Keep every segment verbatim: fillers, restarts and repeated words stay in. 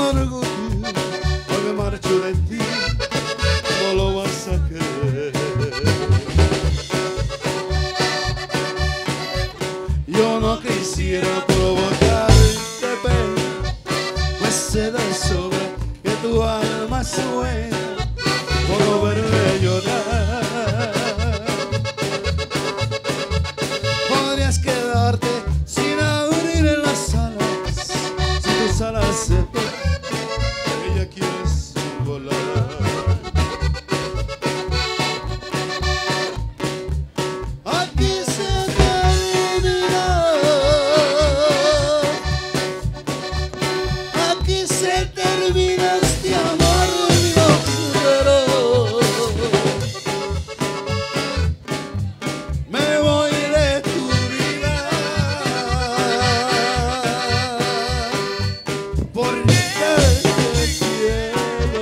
orgullo, hoy me marcho de ti, no lo vas a querer. Yo no quisiera provocarte pena, pues sé de sobra que tu alma suena por no verme llorar. Podrías quedarte sin abrir las alas, si tus alas se ven, ella quieres volar. Aquí se termina, aquí se termina este amor miocero. Me voy de tu vida, porque te quiero.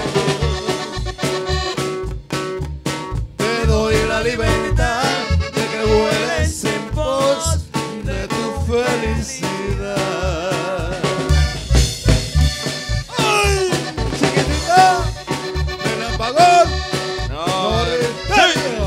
Te doy la libertad de que vueles en pos de tu felicidad. ¡Ay, chiquitita! ¡Me la apagó! ¡Norteño!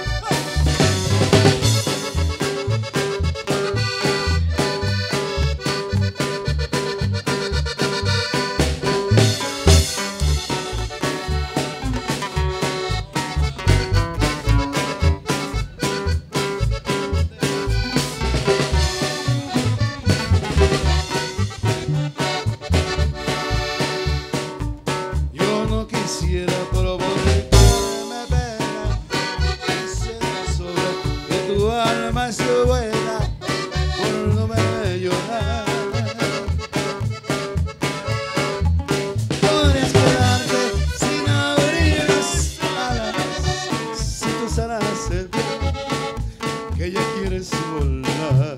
Yo no quisiera provocarme pena, sé de sobra que tu alma es buena por no verme llorar. Podrías quedarte sin abrir las alas, si tus alas se ven, que ya quieres volar.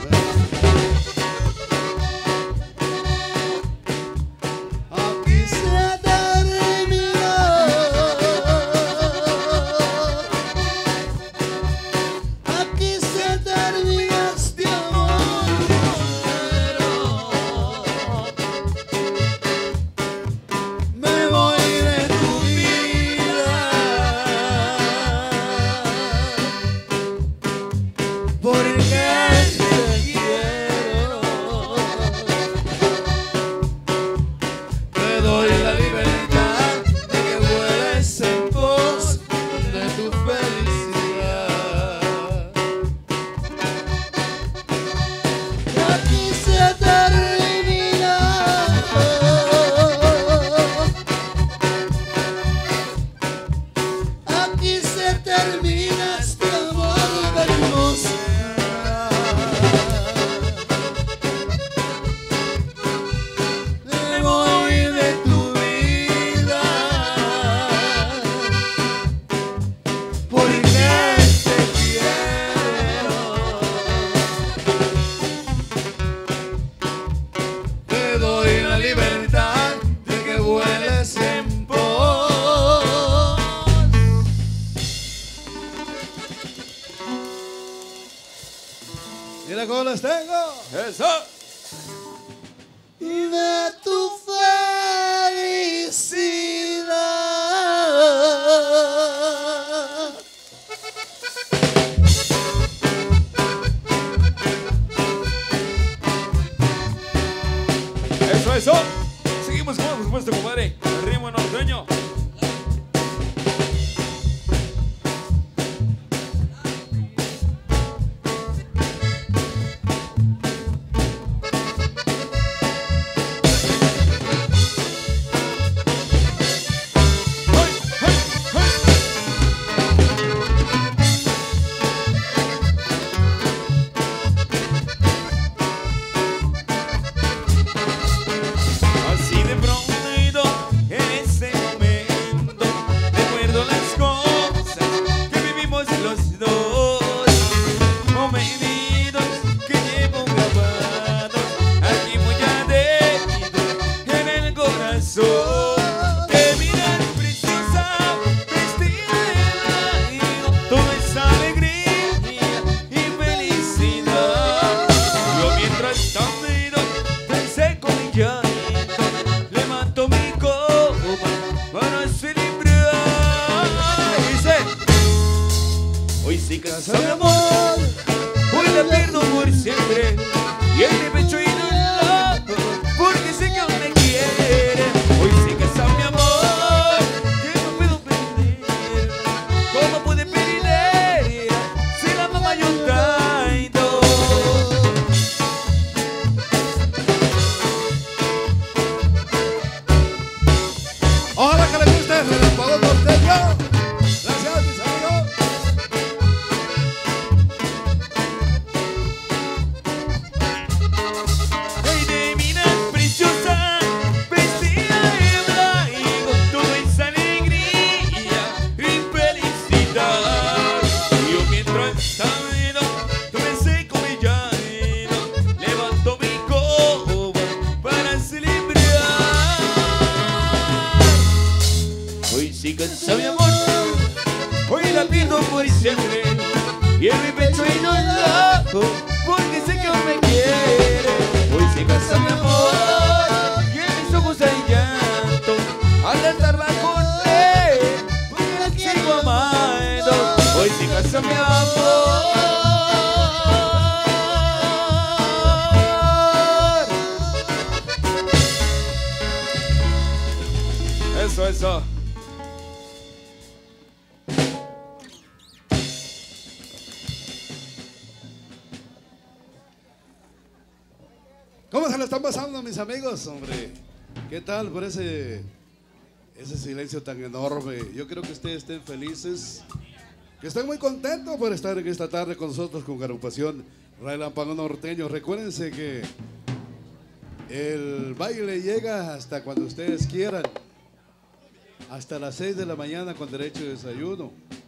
Aquí se terminó, aquí se termina este amor sincero. Me voy de tu vida, porque te quiero. Te doy la libertad de que vueles en pos de tu felicidad. Aquí se termina, aquí se termina este amor de hermosura. Me voy de tu vida, porque te quiero. Te doy la libertad de que vueles en pos. Mira cómo las tengo. Eso. Y de tu felicidad. Eso, eso. Seguimos con, por supuesto, compadre. El ritmo norteño. Así de pronto en ese momento recuerdo las cosas que vivimos los dos, momentos que llevo grabados aquí muy adentro en el corazón. Te miras preciosa, vestida de blanco, toda esa alegría y felicidad. Yo mientras tanto pensé con llanto cansa mi amor, hoy la pierdo por siempre. Y en mi pecho hay dolor, porque sé que aún me quiere. Hoy se cansa mi amor, que no puedo perder. ¿Cómo puede perder si la mamá yo traigo? ojalá que les guste el Relámpago Norteño. Gracias, mis amigos. Ay, de mina preciosa, vestida de blanco, con toda esa alegría y felicidad. Y yo mientras camino, tú me seco mi llano, levanto mi copa para celebrar. Hoy sí cansa mi amor, hoy la pierdo por siempre. Y en mi pecho hay dolor, porque sé que aún me quiere. Hoy se cansa mi amor, y en mis ojos hay llanto, al estar bajo él, porque la sigo amando. Hoy se cansa mi amor. Eso, eso. ¿Cómo se lo están pasando, mis amigos, hombre? ¿Qué tal por ese, ese silencio tan enorme? Yo creo que ustedes estén felices, que estén muy contentos por estar en esta tarde con nosotros con agrupación Relámpago Norteño. Recuérdense que el baile llega hasta cuando ustedes quieran, hasta las seis de la mañana con derecho de desayuno.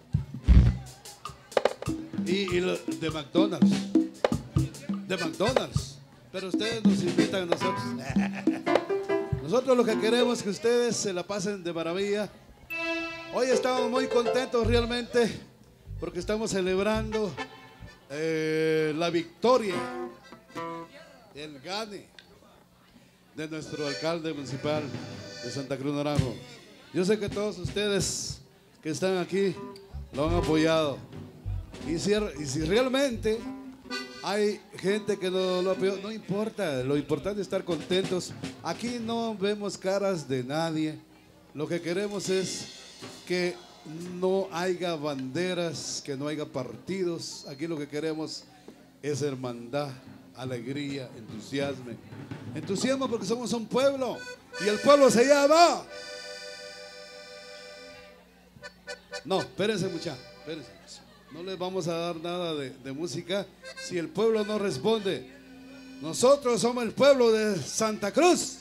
Y, y lo, de McDonald's, de McDonald's. Pero ustedes nos invitan a nosotros. Nosotros lo que queremos es que ustedes se la pasen de maravilla. Hoy estamos muy contentos realmente porque estamos celebrando eh, la victoria, el gane de nuestro alcalde municipal de Santa Cruz Naranjo. Yo sé que todos ustedes que están aquí lo han apoyado. Y si, y si realmente hay gente que no lo apoyó, no importa, lo importante es estar contentos. Aquí no vemos caras de nadie. Lo que queremos es que no haya banderas, que no haya partidos. Aquí lo que queremos es hermandad, alegría, entusiasmo. Entusiasmo porque somos un pueblo y el pueblo se llama... No, espérense muchachos, espérense. No les vamos a dar nada de, de música si el pueblo no responde. Nosotros somos el pueblo de Santa Cruz.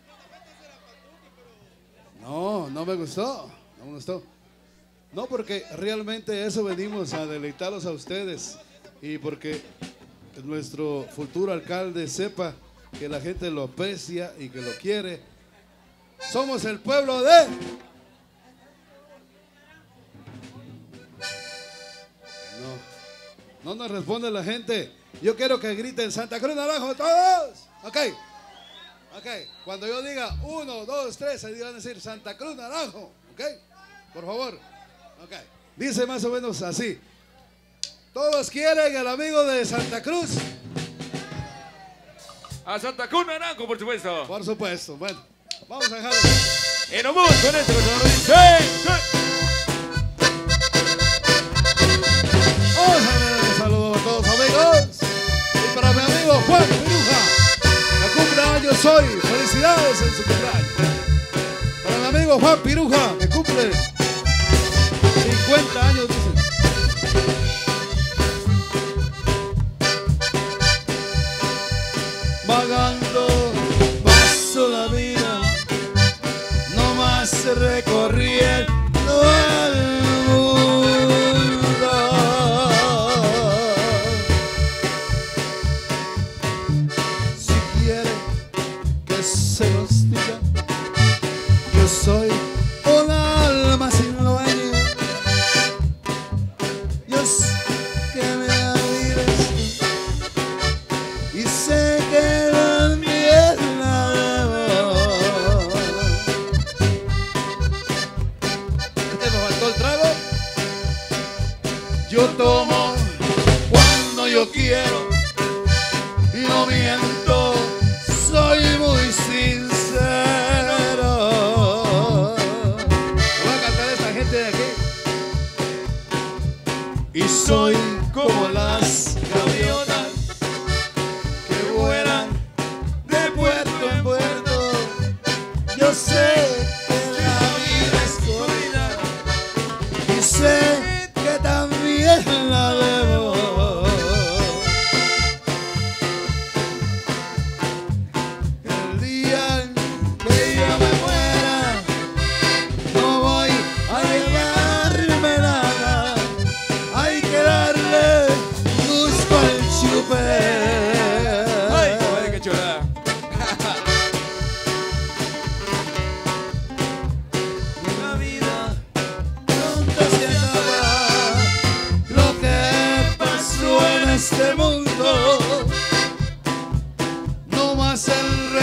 No, no me gustó, no me gustó. No, porque realmente eso venimos a deleitarlos a ustedes y porque nuestro futuro alcalde sepa que la gente lo aprecia y que lo quiere. Somos el pueblo de... No nos responde la gente. Yo quiero que griten Santa Cruz Naranjo todos. Ok. Ok. Cuando yo diga uno, dos, tres, ahí van a decir Santa Cruz Naranjo. Ok. Por favor. Ok. Dice más o menos así. Todos quieren al amigo de Santa Cruz. A Santa Cruz Naranjo, por supuesto. Por supuesto. Bueno, vamos a dejarlo. En Omuz, con esto, con esto. ¡Sí! ¡Sí! Vamos a ver, un saludo a todos amigos. Y para mi amigo Juan Piruja, que cumple años hoy. Felicidades en su cumpleaños. Para mi amigo Juan Piruja, que cumple cincuenta años, dice. Vagando paso la vida, no más recorriendo el mundo. Si quiere que se los diga, yo soy un alma sin dueño. Yo sé que me admiras y sé que la miel la debo. ¿Qué me faltó el trago? Yo tomo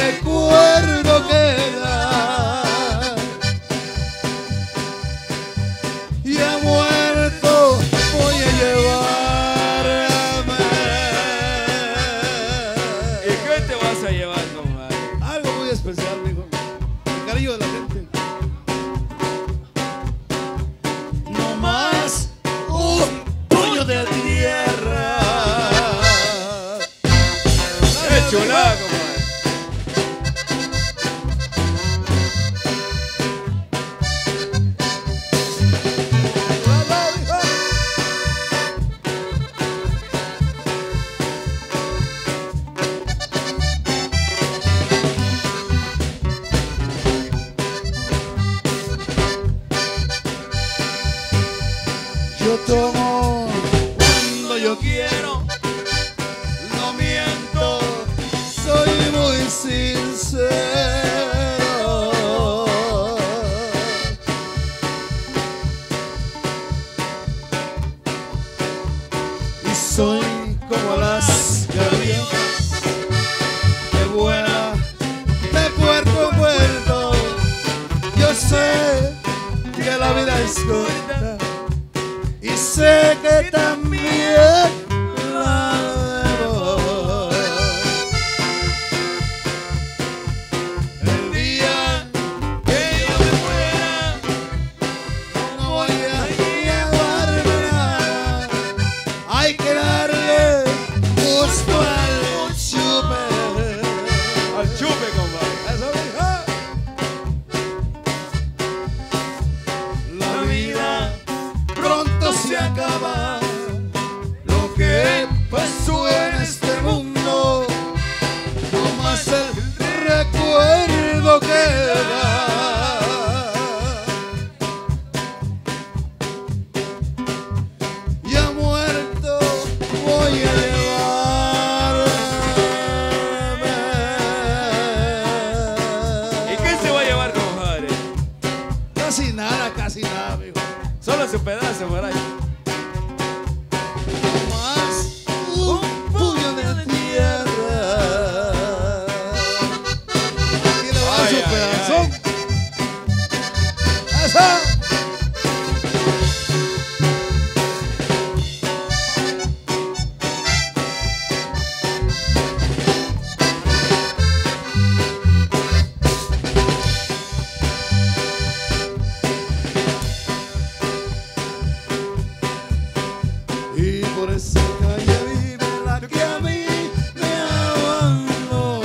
recuerdo queda. Y ha muerto, voy a llevarme. ¿Y qué te vas a llevar, compadre? Algo muy especial, mijo. El cariño de la gente. No más un puño de tierra. ¡Qué chulada, compadre! Yo tomo cuando yo quiero, no miento, soy muy sincero. Y soy como las gaviotas que vuelan de puerto en puerto. Yo sé que la vida es corta y sé que también la debo. El día que yo me muera, no voy a llevarme nada. Hay que darle gusto al chupe. Al chupe, compadre. Eso, hija. La vida pronto se acaba. Lo que pasó en este mundo, no más el recuerdo queda. Ya muerto voy a llevarme. ¿Y qué se va a llevar, compadre? Casi nada, casi nada, amigo. Solo su pedazo por ahí. Más un puño de tierra. Aquí le va Ay, su ay, pedazón. ¡Esa! Y por esa calle vive la que a mí me abandonó.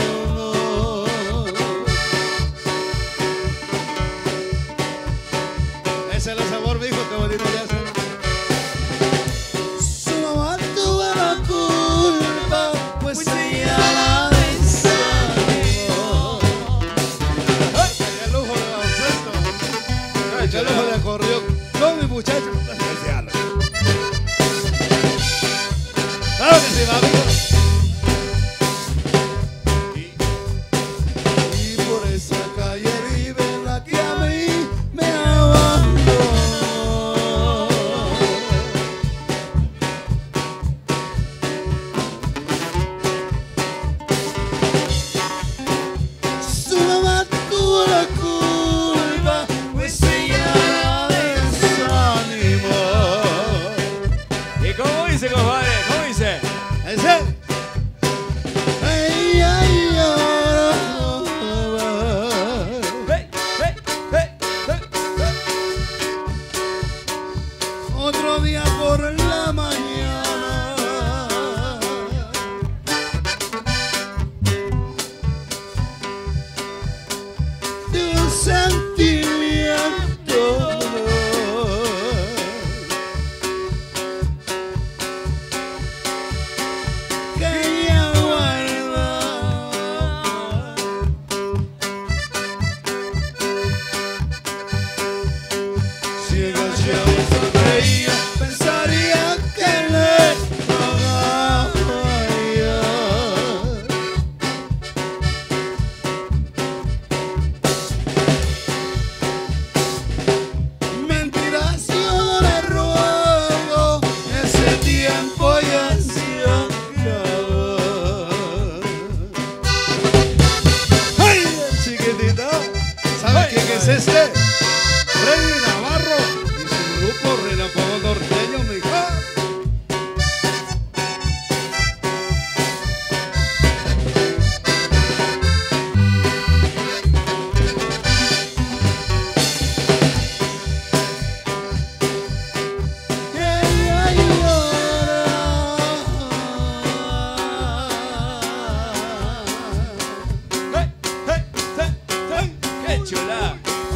chula.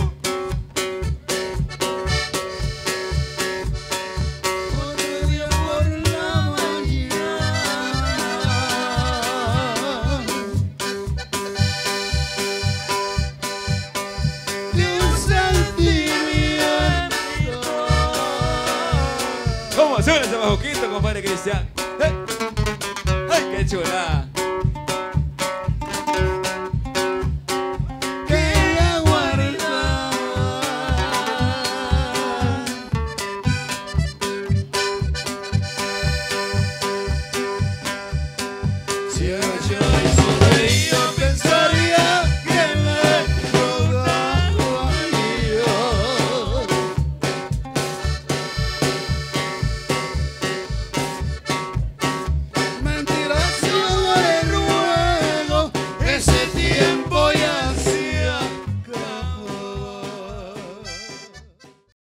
Otro día por la mañana, de un sentimiento. ¿Cómo suena ese bajuquito, compadre Cristian? ¡Ay, qué chula!